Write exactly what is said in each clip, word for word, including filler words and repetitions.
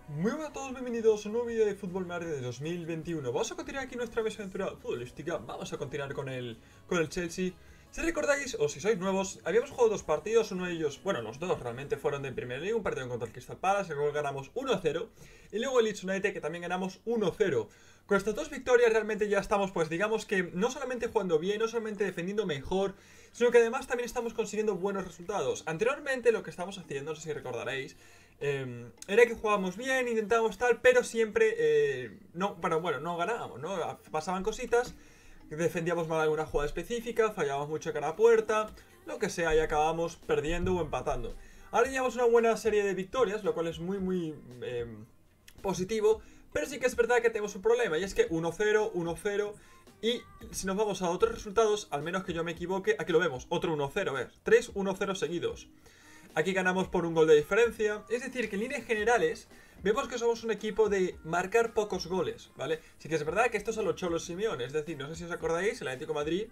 Muy buenas a todos, bienvenidos a un nuevo vídeo de Fútbol Manager de dos mil veintiuno. Vamos a continuar aquí nuestra aventura futbolística. Vamos a continuar con el, con el Chelsea. Si recordáis, o si sois nuevos, habíamos jugado dos partidos. Uno de ellos, bueno, los dos realmente fueron de Premier League. Un partido contra el Crystal Palace, el cual ganamos uno a cero. Y luego el Leeds United, que también ganamos uno a cero. Con estas dos victorias realmente ya estamos, pues digamos que no solamente jugando bien, no solamente defendiendo mejor, sino que además también estamos consiguiendo buenos resultados. Anteriormente lo que estábamos haciendo, no sé si recordaréis, eh, era que jugábamos bien, intentábamos tal, pero siempre, eh, no, bueno, bueno, no ganábamos, ¿no? Pasaban cositas, defendíamos mal alguna jugada específica, fallábamos mucho cara a puerta, lo que sea, y acabábamos perdiendo o empatando. Ahora llevamos una buena serie de victorias, lo cual es muy, muy eh, positivo. Pero sí que es verdad que tenemos un problema, y es que uno cero, uno cero, y si nos vamos a otros resultados, al menos que yo me equivoque, aquí lo vemos, otro uno cero, ¿ves? tres uno cero seguidos. Aquí ganamos por un gol de diferencia, es decir, que en líneas generales vemos que somos un equipo de marcar pocos goles, ¿vale? Sí que es verdad que esto es a los Cholos Simeone, es decir, no sé si os acordáis, el Atlético de Madrid,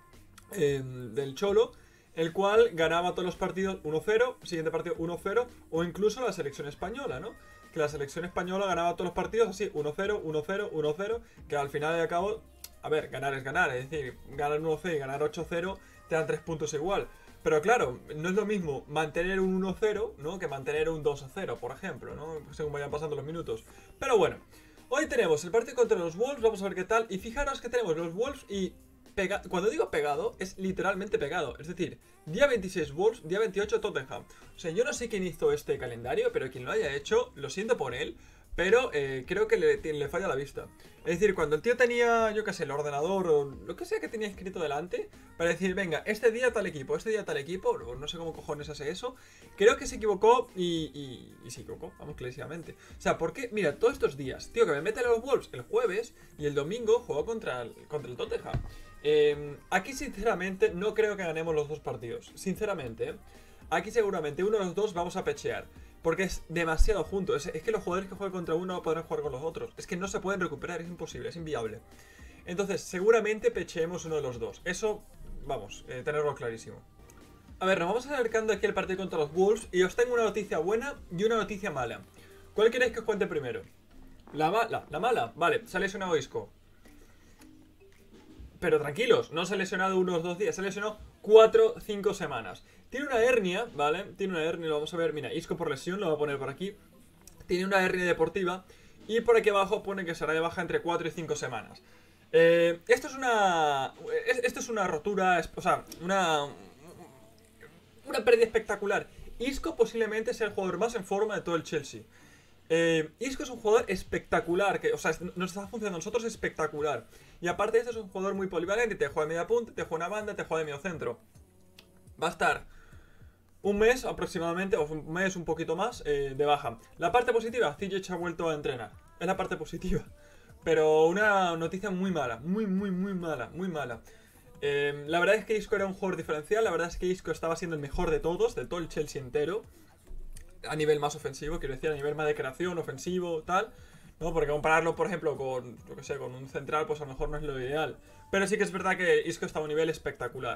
eh, del Cholo, el cual ganaba todos los partidos uno cero, siguiente partido uno cero, o incluso la selección española, ¿no? Que la selección española ganaba todos los partidos así, uno cero, uno cero, uno cero, que al final y al cabo, a ver, ganar es ganar, es decir, ganar uno cero y ganar ocho cero te dan tres puntos igual. Pero claro, no es lo mismo mantener un uno cero, ¿no? Que mantener un dos a cero, por ejemplo, ¿no? Según vayan pasando los minutos. Pero bueno, hoy tenemos el partido contra los Wolves, vamos a ver qué tal. Y fijaros que tenemos los Wolves y... Pega... Cuando digo pegado, es literalmente pegado. Es decir, día veintiséis Wolves, día veintiocho Tottenham. O sea, yo no sé quién hizo este calendario, pero quien lo haya hecho, lo siento por él, pero eh, creo que le, le falla la vista. Es decir, cuando el tío tenía, yo qué sé, el ordenador o lo que sea que tenía escrito delante, para decir, venga, este día tal equipo, este día tal equipo, o no sé cómo cojones hace eso, creo que se equivocó y, y, y se equivocó, vamos, clarísimamente. O sea, ¿por qué? Mira, todos estos días, tío, que me meten a los Wolves el jueves y el domingo juego contra el, contra el Tottenham. Eh, aquí sinceramente no creo que ganemos los dos partidos. Sinceramente, ¿eh? Aquí seguramente uno de los dos vamos a pechear, porque es demasiado junto. Es, es que los jugadores que juegan contra uno no podrán jugar con los otros. Es que no se pueden recuperar, es imposible, es inviable. Entonces seguramente pecheemos uno de los dos. Eso, vamos, eh, tenerlo clarísimo. A ver, nos vamos acercando aquí al partido contra los Wolves y os tengo una noticia buena y una noticia mala. ¿Cuál queréis que os cuente primero? La mala, la mala, vale, se ha lesionado Isco. Pero tranquilos, no se ha lesionado unos dos días, se ha lesionado cuatro, cinco semanas. Tiene una hernia, ¿vale? Tiene una hernia, lo vamos a ver, mira, Isco por lesión, lo voy a poner por aquí. Tiene una hernia deportiva y por aquí abajo pone que será de baja entre cuatro y cinco semanas. Eh, esto es una... Esto es una rotura, o sea, una... Una pérdida espectacular. Isco posiblemente sea el jugador más en forma de todo el Chelsea. Eh, Isco es un jugador espectacular, que, o sea, nos está funcionando a nosotros espectacular. Y aparte de esto es un jugador muy polivalente, te juega de media punta, te juega una banda, te juega de medio centro. Va a estar un mes aproximadamente, o un mes un poquito más, eh, de baja. La parte positiva, Ziyech ha vuelto a entrenar. Es la parte positiva. Pero una noticia muy mala, muy, muy, muy mala, muy mala. Eh, la verdad es que Isco era un jugador diferencial, la verdad es que Isco estaba siendo el mejor de todos, de todo el Chelsea entero. A nivel más ofensivo, quiero decir, a nivel más de creación, ofensivo, tal, ¿no? Porque compararlo, por ejemplo, con, yo que sé, con un central, pues a lo mejor no es lo ideal. Pero sí que es verdad que Isco está a un nivel espectacular.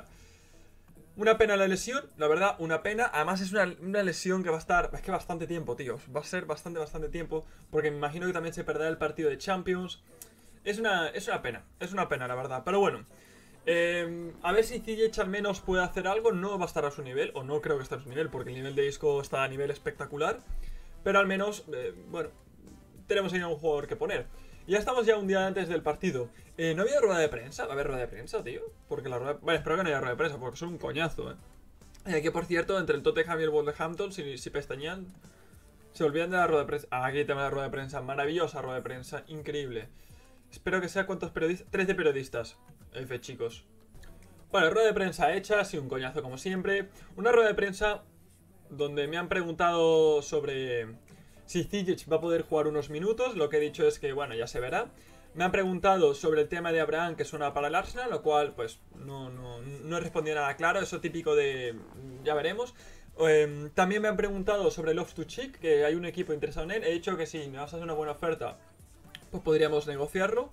Una pena la lesión, la verdad, una pena. Además es una, una lesión que va a estar, es que bastante tiempo, tío. Va a ser bastante, bastante tiempo, porque me imagino que también se perderá el partido de Champions. Es una, es una pena, es una pena, la verdad. Pero bueno, Eh, a ver si Ziyech al menos puede hacer algo. No va a estar a su nivel, o no creo que esté a su nivel, porque el nivel de Isco está a nivel espectacular. Pero al menos, eh, bueno, tenemos ahí a un jugador que poner. Ya estamos ya un día antes del partido. eh, ¿No había rueda de prensa? ¿Va a haber rueda de prensa, tío? Porque la rueda... Vale, espero que no haya rueda de prensa, porque son un coñazo, eh eh, Que por cierto, entre el Tottenham y el Wolverhampton, si, si pestañean, se olvidan de la rueda de prensa. Ah, aquí tenemos la rueda de prensa, maravillosa rueda de prensa, increíble. Espero que sea cuántos periodistas. trece periodistas. F, chicos. Bueno, rueda de prensa hecha, sí, un coñazo como siempre. Una rueda de prensa donde me han preguntado sobre si Ziyech va a poder jugar unos minutos. Lo que he dicho es que, bueno, ya se verá. Me han preguntado sobre el tema de Abraham, que suena para el Arsenal, lo cual, pues, no, no, no he respondido nada claro. Eso típico de... ya veremos. Eh, también me han preguntado sobre Loftus-Cheek, que hay un equipo interesado en él. He dicho que si me vas a hacer una buena oferta, pues podríamos negociarlo.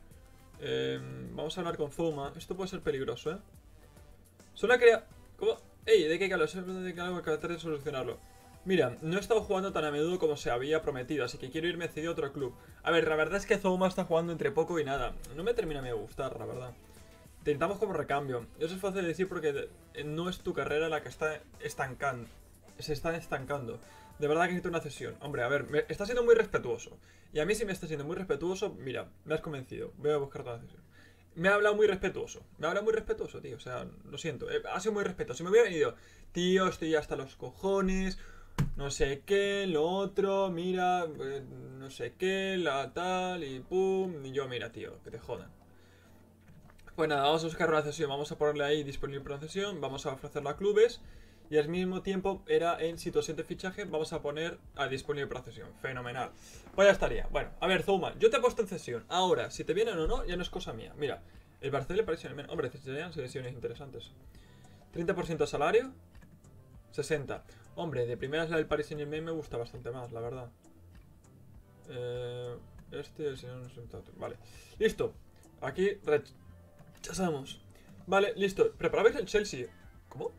Eh, vamos a hablar con Zouma. Esto puede ser peligroso, ¿eh? Solo quería... ¿Cómo? Ey, ¿de qué calor? ¿De qué calor? Que tratar de solucionarlo. Mira, no he estado jugando tan a menudo como se había prometido, así que quiero irme cedido a otro club. A ver, la verdad es que Zouma está jugando entre poco y nada. No me termina de gustar, la verdad. Te necesitamos como recambio. Eso es fácil de decir porque no es tu carrera la que está estancando. Se está estancando. De verdad que necesito una cesión. Hombre, a ver, me está siendo muy respetuoso. Y a mí si me está siendo muy respetuoso, mira, me has convencido. Voy a buscar otra cesión. Me ha hablado muy respetuoso. Me ha hablado muy respetuoso, tío. O sea, lo siento. Eh, ha sido muy respetuoso. Si me hubiera venido, tío, estoy hasta los cojones. No sé qué, lo otro, mira, eh, no sé qué, la tal y pum. Y yo, mira, tío, que te jodan. Pues nada, vamos a buscar una cesión. Vamos a ponerle ahí disponible para cesión. Vamos a ofrecerla a clubes. Y al mismo tiempo era en situación de fichaje. Vamos a poner a disponible para cesión. Fenomenal. Pues ya estaría. Bueno, a ver, Zouma, yo te he puesto en cesión. Ahora, si te vienen o no, ya no es cosa mía. Mira, el Barcelona le parece el menos. Hombre, serían sesiones interesantes. treinta por ciento de salario. sesenta. Hombre, de primeras la del Paris Saint-Germain me gusta bastante más, la verdad. Eh, este, el señor no sé. Vale. Listo. Aquí rechazamos. Vale, listo. ¿Preparabais el Chelsea? ¿Cómo?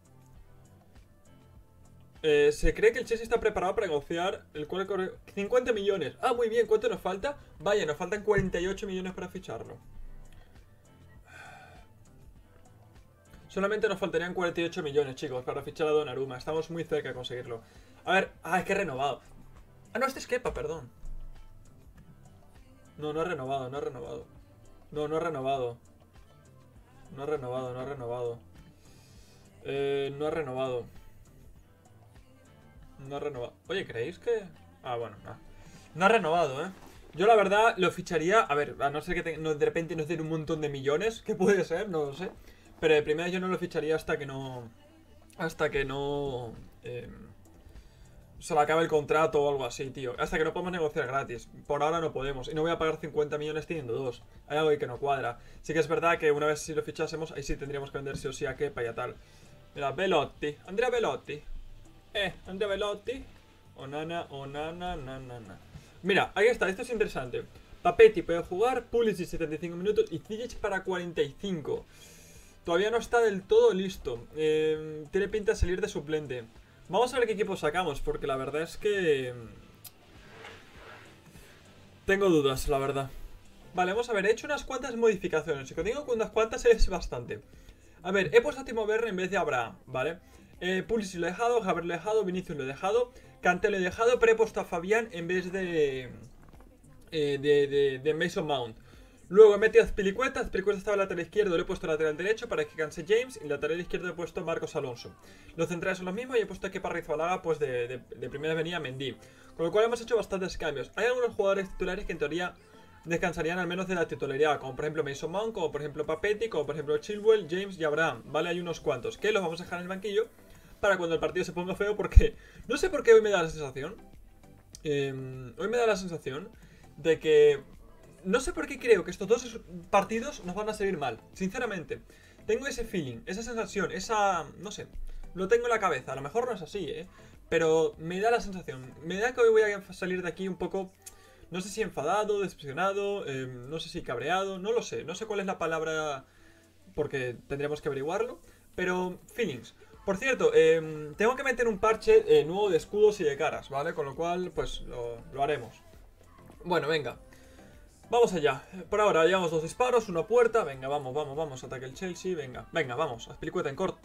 Eh, se cree que el Chelsea está preparado para negociar el cual corre cincuenta millones. Ah, muy bien. ¿Cuánto nos falta? Vaya, nos faltan cuarenta y ocho millones para ficharlo. Solamente nos faltarían cuarenta y ocho millones, chicos, para fichar a Donnarumma. Estamos muy cerca de conseguirlo. A ver, ah, es que he renovado. Ah, no, este es Kepa, perdón. No, no he renovado, no he renovado. No, no he renovado. No he renovado, no he renovado. Eh, no he renovado. No ha renovado. Oye, ¿creéis que...? Ah, bueno, no. No ha renovado, ¿eh? Yo la verdad lo ficharía... A ver, a no ser que te... no, de repente nos den un montón de millones. ¿Qué puede ser? No lo sé. Pero de primera yo no lo ficharía hasta que no... Hasta que no... Eh, se le acabe el contrato o algo así, tío. Hasta que no podemos negociar gratis. Por ahora no podemos. Y no voy a pagar cincuenta millones teniendo dos. Hay algo ahí que no cuadra. Sí que es verdad que una vez si lo fichásemos, ahí sí tendríamos que vender sí o sí a Kepa y a tal. Mira, Belotti. Andrea Belotti. Eh, Andrea Belotti. Onana, Onana, nanana. Mira, ahí está, esto es interesante. Papetti puede jugar, Pulisic setenta y cinco minutos y Ziyech para cuarenta y cinco. Todavía no está del todo listo. Eh, tiene pinta de salir de suplente. Vamos a ver qué equipo sacamos, porque la verdad es que... Tengo dudas, la verdad. Vale, vamos a ver, he hecho unas cuantas modificaciones. Y cuando digo unas cuantas es bastante. A ver, he puesto a Timo Werner en vez de Abraham, ¿vale? Eh, Pulisic lo he dejado, Javier lo he dejado, Vinicius lo he dejado, Kanté lo he dejado, pero he puesto a Fabián en vez de... Eh, de, de, de Mason Mount. Luego he metido a Azpilicueta, Azpilicueta estaba en el lateral izquierdo, le he puesto lateral derecho para que canse James, y en lateral izquierdo he puesto Marcos Alonso. Los centrales son los mismos y he puesto a Kepa Arrizabalaga, pues de, de, de primera venía Mendy. Con lo cual hemos hecho bastantes cambios. Hay algunos jugadores titulares que en teoría descansarían al menos de la titularidad, como por ejemplo Mason Mount, como por ejemplo Papetti, como por ejemplo Chilwell, James y Abraham. Vale, hay unos cuantos que los vamos a dejar en el banquillo para cuando el partido se ponga feo, porque no sé por qué hoy me da la sensación. Eh, hoy me da la sensación de que... No sé por qué creo que estos dos partidos nos van a salir mal, sinceramente. Tengo ese feeling, esa sensación, esa... no sé, lo tengo en la cabeza. A lo mejor no es así, ¿eh? Pero me da la sensación, me da que hoy voy a salir de aquí un poco... No sé si enfadado, decepcionado, eh, no sé si cabreado, no lo sé. No sé cuál es la palabra, porque tendríamos que averiguarlo. Pero, feelings. Por cierto, eh, tengo que meter un parche eh, nuevo de escudos y de caras, ¿vale? Con lo cual, pues, lo, lo haremos. Bueno, venga. Vamos allá. Por ahora llevamos dos disparos, una puerta. Venga, vamos, vamos, vamos. Ataque el Chelsea. Venga, venga, vamos. Azpilicueta en corto.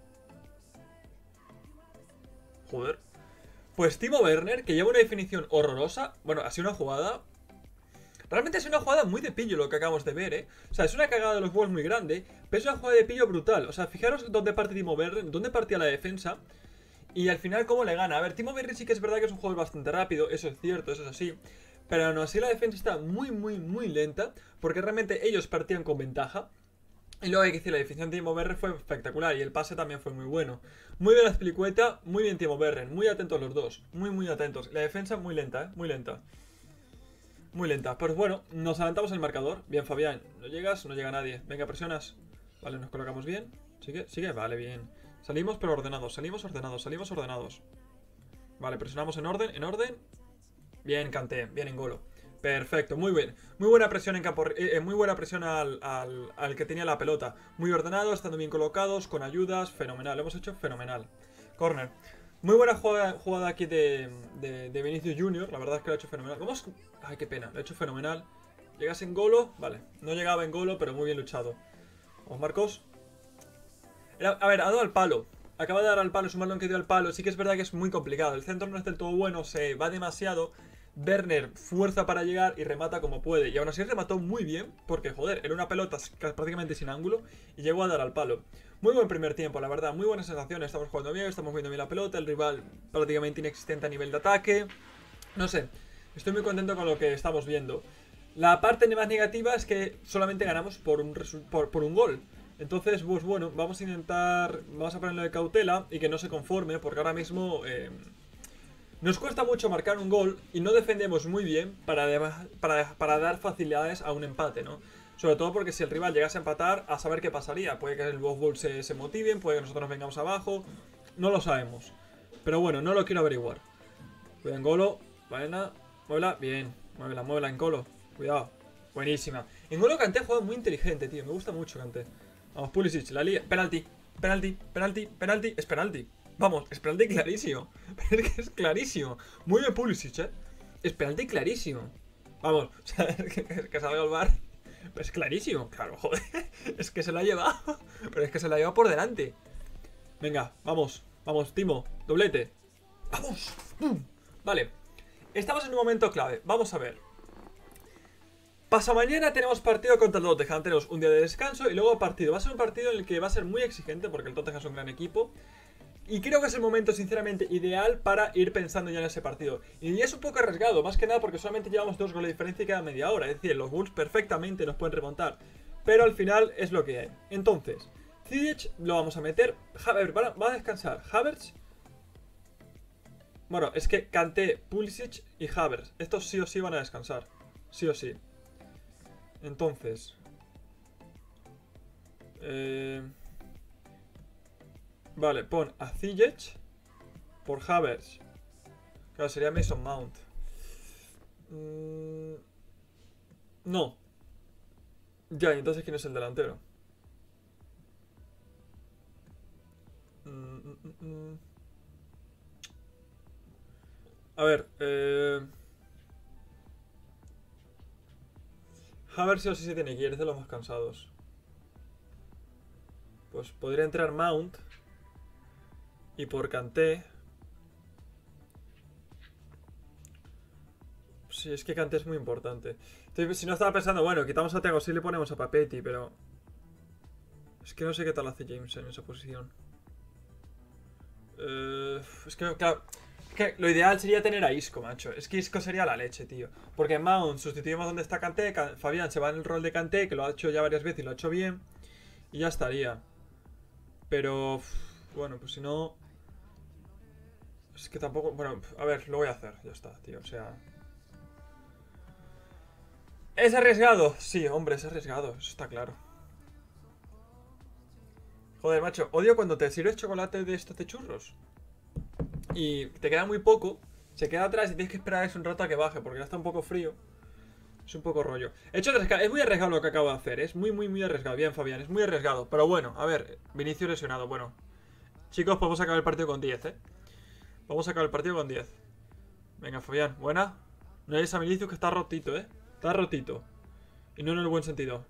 Joder. Pues Timo Werner, que lleva una definición horrorosa. Bueno, ha sido una jugada... Realmente ha sido una jugada muy de pillo lo que acabamos de ver, ¿eh? O sea, es una cagada de los juegos muy grande, pero es una jugada de pillo brutal. O sea, fijaros dónde parte Timo Werner, dónde partía la defensa y al final cómo le gana. A ver, Timo Werner sí que es verdad que es un jugador bastante rápido, eso es cierto, eso es así. Pero aún así la defensa está muy, muy, muy lenta, porque realmente ellos partían con ventaja. Y luego hay que decir, la definición de Timo Werner fue espectacular y el pase también fue muy bueno. Muy bien la Azpilicueta, muy bien Timo Werner, muy atentos los dos, muy, muy atentos. La defensa muy lenta, ¿eh? Muy lenta. Muy lenta, pues bueno, nos adelantamos el marcador. Bien, Fabián, no llegas, no llega nadie. Venga, presionas. Vale, nos colocamos bien. ¿Sigue? ¿Sigue? Vale, bien. Salimos pero ordenados, salimos ordenados, salimos ordenados. Vale, presionamos en orden, en orden. Bien, Kanté, bien N'Golo. Perfecto, muy bien. Muy buena presión en campo, eh, muy buena presión al, al, al que tenía la pelota. Muy ordenado, estando bien colocados, con ayudas, fenomenal. Lo hemos hecho fenomenal. Corner. Muy buena jugada, jugada aquí de, de, de Vinicius Junior. La verdad es que lo ha hecho fenomenal. Vamos. Ay, qué pena. Lo ha hecho fenomenal. Llegas en Golo. Vale. No llegaba en Golo, pero muy bien luchado. Vamos, Marcos. Era, a ver, ha dado al palo. Acaba de dar al palo. Es un balón que dio al palo. Sí que es verdad que es muy complicado. El centro no es del todo bueno. Se va demasiado. Werner fuerza para llegar y remata como puede. Y aún así remató muy bien. Porque, joder, era una pelota prácticamente sin ángulo. Y llegó a dar al palo. Muy buen primer tiempo, la verdad. Muy buenas sensaciones. Estamos jugando bien. Estamos viendo bien la pelota. El rival prácticamente inexistente a nivel de ataque. No sé. Estoy muy contento con lo que estamos viendo. La parte más negativa es que solamente ganamos por un, por, por un gol. Entonces, pues bueno, vamos a intentar. Vamos a ponerlo de cautela y que no se conforme. Porque ahora mismo... Eh, Nos cuesta mucho marcar un gol y no defendemos muy bien para, para, para dar facilidades a un empate, ¿no? Sobre todo porque si el rival llegase a empatar, a saber qué pasaría. Puede que el Wolves se, se motiven, puede que nosotros nos vengamos abajo. No lo sabemos. Pero bueno, no lo quiero averiguar. Cuidado en Golo. Vaina. Muévela. Bien. Muévela, muévela en Golo. Cuidado. Buenísima. En Golo Kanté ha jugado muy inteligente, tío. Me gusta mucho Kanté. Vamos, Pulisic. La lía. Penalti. Penalti. Penalti. Penalti. Es penalti. Vamos, es penalti clarísimo. Pero es que es clarísimo. Muy bien Pulisic, eh. Es penalti clarísimo. Vamos, o sea, es que, es que salga al bar. Es clarísimo, claro, joder. Es que se lo ha llevado. Pero es que se lo ha llevado por delante. Venga, vamos, vamos, Timo. Doblete. Vamos. Vale. Estamos en un momento clave. Vamos a ver. Pasamañana tenemos partido contra el Tottenham. Tenemos un día de descanso y luego partido. Va a ser un partido en el que va a ser muy exigente porque el Tottenham es un gran equipo. Y creo que es el momento, sinceramente, ideal para ir pensando ya en ese partido. Y es un poco arriesgado, más que nada porque solamente llevamos dos goles de diferencia cada media hora. Es decir, los Wolves perfectamente nos pueden remontar. Pero al final es lo que hay. Entonces, Ziyech lo vamos a meter. Havertz va, va a descansar. Havertz. Bueno, es que Kanté, Pulisic y Havertz. Estos sí o sí van a descansar. Sí o sí. Entonces. Eh... Vale, pon a Ziyech por Havertz. Claro, sería Mason Mount. Mm, no. Ya, entonces ¿quién es el delantero? Mm, mm, mm. A ver, eh... Havertz sí o sí se tiene que ir, es de los más cansados. Pues podría entrar Mount. Y por Kanté. Sí, es que Kanté es muy importante. Entonces, si no estaba pensando, bueno, quitamos a Thiago Silva y le ponemos a Papetti, pero... Es que no sé qué tal hace James en esa posición. Eh, es que, claro... Es que lo ideal sería tener a Isco, macho. Es que Isco sería la leche, tío. Porque en Mount sustituimos donde está Kanté. Fabián se va en el rol de Kanté, que lo ha hecho ya varias veces y lo ha hecho bien. Y ya estaría. Pero... Bueno, pues si no... Es que tampoco... Bueno, a ver, lo voy a hacer. Ya está, tío, o sea... ¿Es arriesgado? Sí, hombre, es arriesgado. Eso está claro. Joder, macho, odio cuando te sirves chocolate de estos de churros y te queda muy poco, se queda atrás y tienes que esperar eso un rato a que baje porque ya está un poco frío. Es un poco rollo. He hecho arriesgado. Es muy arriesgado lo que acabo de hacer. Es muy, muy, muy arriesgado. Bien, Fabián, es muy arriesgado. Pero bueno, a ver, Vinicius lesionado. Bueno, chicos, podemos acabar el partido con diez, ¿eh? Vamos a acabar el partido con diez. Venga, Fabián, buena. No hay esa Vinicius que está rotito, ¿eh? Está rotito. Y no en el buen sentido.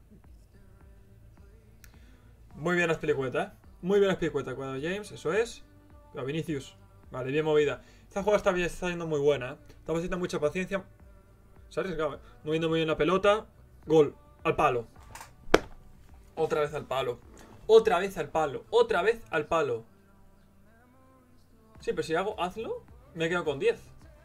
Muy bien las pelicuetas, ¿eh? Muy bien las pelicuetas. Cuidado, James, eso es. Cuidado, Vinicius. Vale, bien movida. Esta jugada está, bien, está siendo muy buena, ¿eh? Estamos haciendo mucha paciencia. Se ha arriesgado, ¿eh? Moviendo muy bien la pelota. Gol. Al palo. Otra vez al palo. Otra vez al palo. Otra vez al palo. Sí, pero si hago hazlo, me he quedado con diez.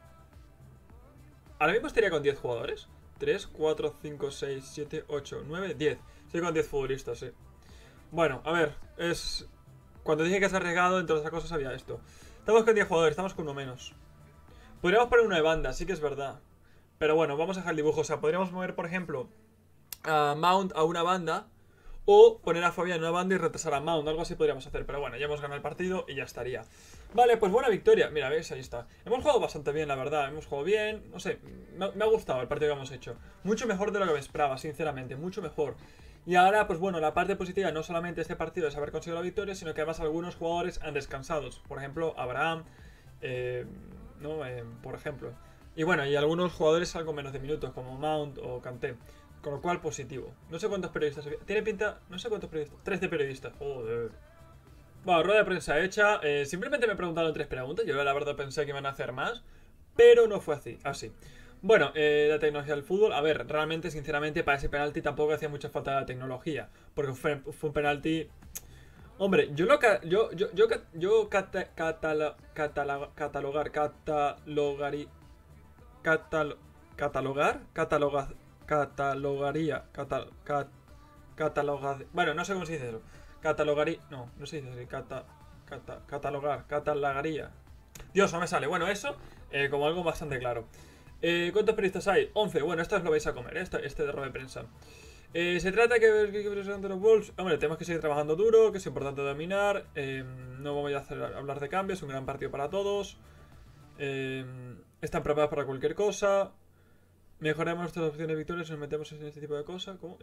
Ahora mismo estaría con diez jugadores. tres, cuatro, cinco, seis, siete, ocho, nueve, diez. Estoy con diez futbolistas, sí. Bueno, a ver, es... Cuando dije que se ha arriesgado, entre otras cosas había esto. Estamos con diez jugadores, estamos con uno menos. Podríamos poner una de banda, sí que es verdad. Pero bueno, vamos a dejar el dibujo. O sea, podríamos mover, por ejemplo, a Mount a una banda. O poner a Fabián en una banda y retrasar a Mount. Algo así podríamos hacer. Pero bueno, ya hemos ganado el partido y ya estaría. Vale, pues buena victoria. Mira, veis, ahí está. Hemos jugado bastante bien, la verdad. Hemos jugado bien. No sé, me, me ha gustado el partido que hemos hecho. Mucho mejor de lo que me esperaba, sinceramente. Mucho mejor. Y ahora, pues bueno, la parte positiva no solamente este partido es haber conseguido la victoria, sino que además algunos jugadores han descansado. Por ejemplo, Abraham Eh, ¿no? Eh, por ejemplo. Y bueno, y algunos jugadores algo menos de minutos, como Mount o Kanté. Con lo cual, positivo. No sé cuántos periodistas había. Tiene pinta. No sé cuántos periodistas. Tres de periodistas. Joder. Bueno, rueda de prensa hecha. Eh, simplemente me preguntaron tres preguntas. Yo la verdad pensé que iban a hacer más. Pero no fue así. Así. Bueno, eh, la tecnología del fútbol. A ver, realmente, sinceramente, para ese penalti tampoco hacía mucha falta la tecnología. Porque fue, fue un penalti. Hombre, yo lo ca- yo yo yo ca- yo cata- catala- catala- catalogar catalogaría catal- catalogar cataloga- catalogaría catal, cat- cataloga- bueno, no sé cómo se dice eso. Catalogaría, no, no se dice así, cata, cata- catalogar, catalogaría. Dios, no me sale. Bueno, eso eh, como algo bastante claro. Eh, ¿Cuántos periodistas hay? Once. Bueno, esto os lo vais a comer, ¿eh? Este, este de rueda de prensa. Eh, se trata que, que, que presidente de los Wolves. Hombre, tenemos que seguir trabajando duro, que es importante dominar. Eh, no voy a hacer, hablar de cambios, un gran partido para todos. Eh, están preparados para cualquier cosa. Mejoramos nuestras opciones de victorias y nos metemos en este tipo de cosas. ¿Cómo?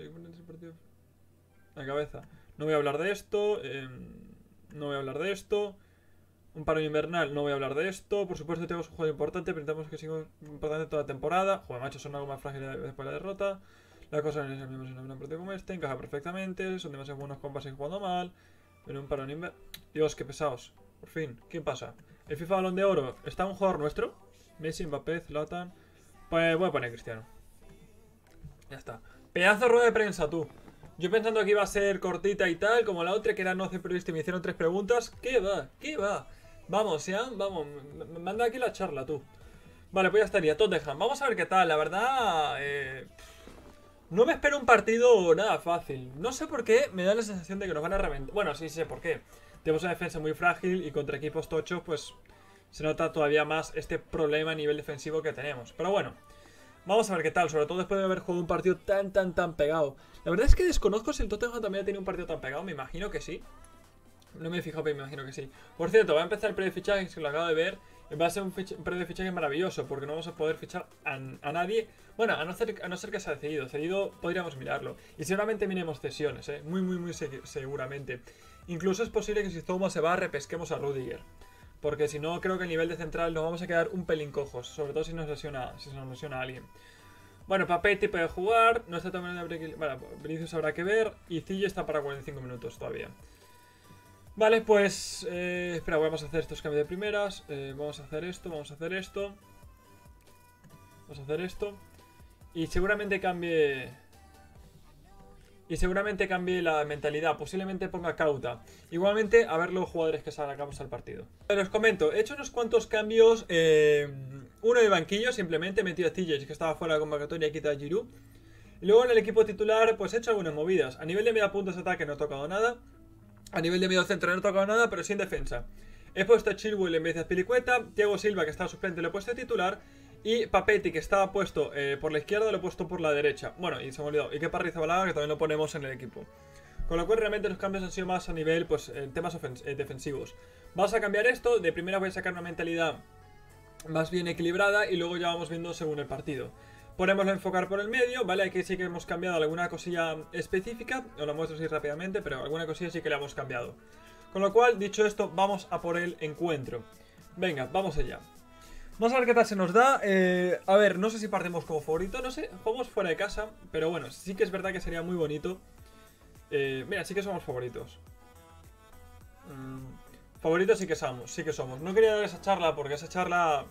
La cabeza. No voy a hablar de esto. Eh, no voy a hablar de esto. Un paro invernal, no voy a hablar de esto. Por supuesto, tenemos un juego importante, pero intentamos que siga importante toda la temporada. Joder, macho, son algo más frágiles después de la derrota. Las cosas en el mismo en un partido como este encaja perfectamente. Son demasiado buenos compas y jugando mal. Pero un paro invernal. Dios, qué pesados. Por fin, ¿quién pasa? ¿El FIFA Balón de Oro está un jugador nuestro? Messi, Mbappé, Zlatan. Pues voy a poner Cristiano. Ya está. Pedazo de rueda de prensa, tú. Yo pensando que iba a ser cortita y tal, como la otra, que era no hacer periodista y me hicieron tres preguntas. ¿Qué va? ¿Qué va? Vamos, ya, vamos, manda aquí la charla, tú. Vale, pues ya estaría, Tottenham. Vamos a ver qué tal, la verdad. Eh, no me espero un partido nada fácil. No sé por qué, me da la sensación de que nos van a reventar. Bueno, sí sé por qué. Tenemos una defensa muy frágil y contra equipos tochos, pues se nota todavía más este problema a nivel defensivo que tenemos. Pero bueno, vamos a ver qué tal, sobre todo después de haber jugado un partido tan, tan, tan pegado. La verdad es que desconozco si el Tottenham también ha tenido un partido tan pegado, me imagino que sí. No me he fijado, pero me imagino que sí. Por cierto, va a empezar el pre de fichajes, que lo acabo de ver. Va a ser un pre de fichaje maravilloso, porque no vamos a poder fichar a, a nadie. Bueno, a no, ser, a no ser que se ha cedido. Cedido podríamos mirarlo. Y seguramente miremos cesiones, ¿eh? Muy, muy, muy se seguramente. Incluso es posible que si Zouma se va, repesquemos a Rudiger. Porque si no, creo que el nivel de central nos vamos a quedar un pelín cojos. Sobre todo si nos lesiona, si se nos lesiona a alguien. Bueno, Papetti puede jugar. No está tan bien. Bueno, Vinicius habrá que ver. Y Cille está para cuarenta y cinco minutos todavía. Vale, pues... Eh, espera, vamos a hacer estos cambios de primeras. Eh, vamos a hacer esto, vamos a hacer esto. Vamos a hacer esto. Y seguramente cambie... Y seguramente cambie la mentalidad. Posiblemente ponga Cauta. Igualmente, a ver los jugadores que sacamos al partido. Pero os comento, he hecho unos cuantos cambios. Eh, uno de banquillo, simplemente he metido a Ziyech, que estaba fuera de la convocatoria, y he quitado a Giroud. Y luego en el equipo titular, pues he hecho algunas movidas. A nivel de media puntos de ataque no he tocado nada. A nivel de medio centro no he tocado nada, pero sin defensa. He puesto a Chilwell en vez de Azpilicueta. Thiago Silva, que estaba suplente, lo he puesto de titular. Y Papetti, que estaba puesto eh, por la izquierda, lo he puesto por la derecha. Bueno, y se me ha olvidado. Y que Rizabalaga, que también lo ponemos en el equipo. Con lo cual realmente los cambios han sido más a nivel, pues, en temas eh, defensivos. Vamos a cambiar esto. De primera voy a sacar una mentalidad más bien equilibrada y luego ya vamos viendo según el partido. Ponemos a enfocar por el medio, ¿vale? Aquí sí que hemos cambiado alguna cosilla específica. Os lo muestro así rápidamente, pero alguna cosilla sí que la hemos cambiado. Con lo cual, dicho esto, vamos a por el encuentro. Venga, vamos allá. Vamos a ver qué tal se nos da. Eh, a ver, no sé si partimos como favorito, no sé. Jugamos fuera de casa, pero bueno, sí que es verdad que sería muy bonito. Eh, mira, sí que somos favoritos. Mm, favoritos sí que somos, sí que somos. No quería dar esa charla porque esa charla...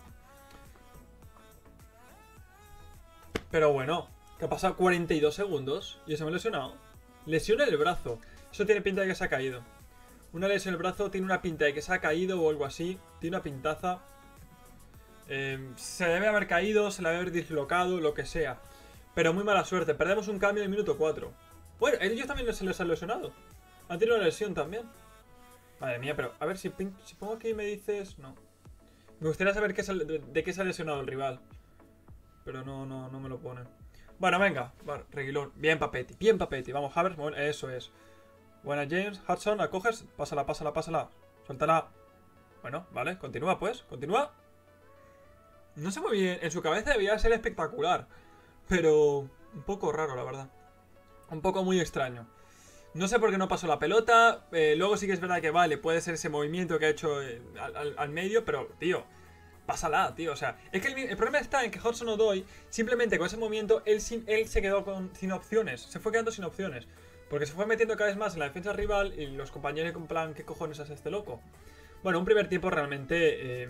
Pero bueno, ¿qué ha pasado? cuarenta y dos segundos y se me ha lesionado. Lesión en el brazo. Eso tiene pinta de que se ha caído. Una lesión en el brazo tiene una pinta de que se ha caído o algo así. Tiene una pintaza. Eh, se debe haber caído, se le debe haber dislocado, lo que sea. Pero muy mala suerte. Perdemos un cambio en el minuto cuatro. Bueno, ellos también se les ha lesionado. Han tenido una lesión también. Madre mía, pero a ver si, si pongo aquí y me dices... No. Me gustaría saber qué se, de, de qué se ha lesionado el rival. Pero no, no, no me lo pone. Bueno, venga. Vale, Reguilón. Bien, Papetti. Bien, Papetti. Vamos, Havertz. Bueno, eso es. Buena, James. Hudson, la coges. Pásala, pásala, pásala. Suéltala. Bueno, vale. Continúa, pues. Continúa. No sé muy bien. En su cabeza debía ser espectacular. Pero un poco raro, la verdad. Un poco muy extraño. No sé por qué no pasó la pelota. Eh, luego sí que es verdad que vale, puede ser ese movimiento que ha hecho eh, al, al, al medio, pero, tío, pásala, tío. O sea, es que el, el problema está en que Hudson Odoi, simplemente con ese movimiento, él, sin, él se quedó con, sin opciones. Se fue quedando sin opciones. Porque se fue metiendo cada vez más en la defensa rival y los compañeros en plan, ¿qué cojones hace este loco? Bueno, un primer tiempo realmente... Eh,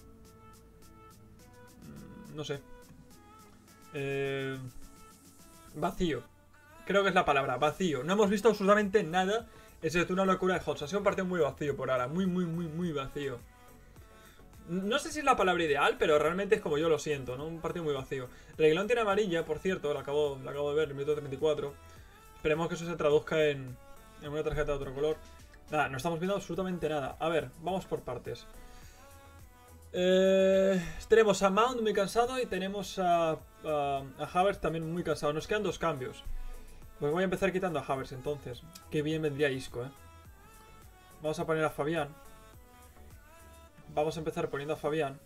no sé. Eh, vacío. Creo que es la palabra, vacío. No hemos visto absolutamente nada. Es una locura de Hudson. Ha sido un partido muy vacío por ahora. Muy, muy, muy, muy vacío. No sé si es la palabra ideal, pero realmente es como yo lo siento, ¿no? Un partido muy vacío. Reguilón tiene amarilla, por cierto. Lo acabo, lo acabo de ver, en el minuto treinta y cuatro. Esperemos que eso se traduzca en, en una tarjeta de otro color. Nada, no estamos viendo absolutamente nada. A ver, vamos por partes. Eh, tenemos a Mount muy cansado y tenemos a, a, a Havertz también muy cansado. Nos quedan dos cambios. Pues voy a empezar quitando a Havertz entonces. Qué bien vendría Isco, eh. Vamos a poner a Fabián. Vamos a empezar poniendo a Fabián.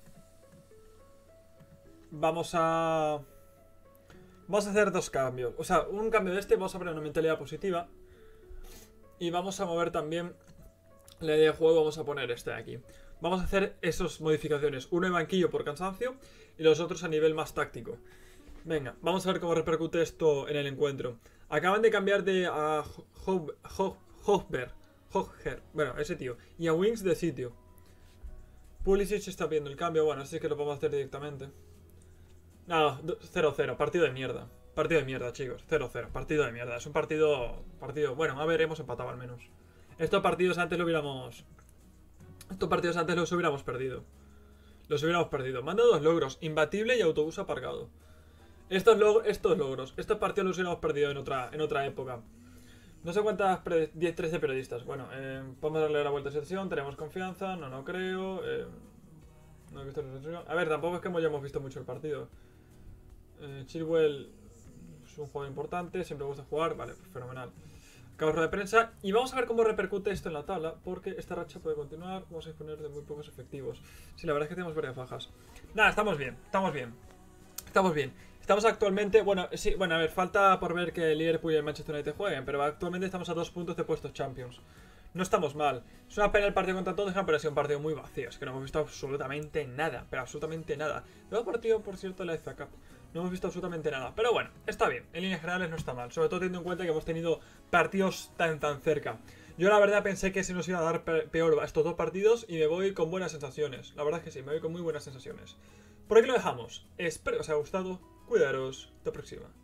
Vamos a... Vamos a hacer dos cambios. O sea, un cambio de este. Vamos a poner una mentalidad positiva. Y vamos a mover también la idea de juego. Vamos a poner este de aquí. Vamos a hacer esas modificaciones. Uno en banquillo por cansancio y los otros a nivel más táctico. Venga, vamos a ver cómo repercute esto en el encuentro. Acaban de cambiar de a Hofber, Hofger, bueno, ese tío, y a Wings de sitio. Pulisic está viendo el cambio. Bueno, así que lo podemos hacer directamente. Nada, cero cero, partido de mierda. Partido de mierda, chicos, cero cero, partido de mierda. Es un partido, partido, bueno, a ver, hemos empatado al menos. Estos partidos antes lo hubiéramos... Estos partidos antes los hubiéramos perdido. Los hubiéramos perdido. Manda dos logros, imbatible y autobús aparcado. Estos, log estos logros, estos partidos los hubiéramos perdido en otra, en otra época. No sé cuántas, diez, trece periodistas. Bueno, eh, podemos darle la vuelta a sesión, tenemos confianza, no, no creo. Eh, no he visto la sesión. A ver, tampoco es que hayamos visto mucho el partido. Eh, Chilwell es un jugador importante, siempre gusta jugar, vale, pues fenomenal. Acabamos de prensa y vamos a ver cómo repercute esto en la tabla, porque esta racha puede continuar. Vamos a disponer de muy pocos efectivos. Sí, la verdad es que tenemos varias bajas. Nada, estamos bien, estamos bien. Estamos bien. Estamos actualmente, bueno, sí, bueno, a ver, falta por ver que el Liverpool y el Manchester United jueguen, pero actualmente estamos a dos puntos de puestos Champions. No estamos mal. Es una pena el partido contra Tottenham, pero ha sido un partido muy vacío. Es que no hemos visto absolutamente nada, pero absolutamente nada. Luego partido, por cierto, la F A Cup. No hemos visto absolutamente nada. Pero bueno, está bien. En líneas generales no está mal. Sobre todo teniendo en cuenta que hemos tenido partidos tan tan cerca. Yo la verdad pensé que se nos iba a dar peor estos dos partidos y me voy con buenas sensaciones. La verdad es que sí, me voy con muy buenas sensaciones. Por aquí lo dejamos. Espero que os haya gustado. Cuidaros. Hasta la próxima.